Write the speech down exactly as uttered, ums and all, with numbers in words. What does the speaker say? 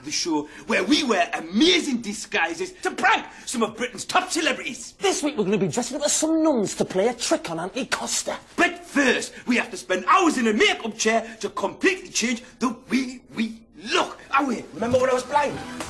the show where we wear amazing disguises to prank some of Britain's top celebrities. This week we're going to be dressing up as some nuns to play a trick on Auntie Costa. But first, we have to spend hours in a make-up chair to completely change the way we look. Oh wait, remember when I was blind?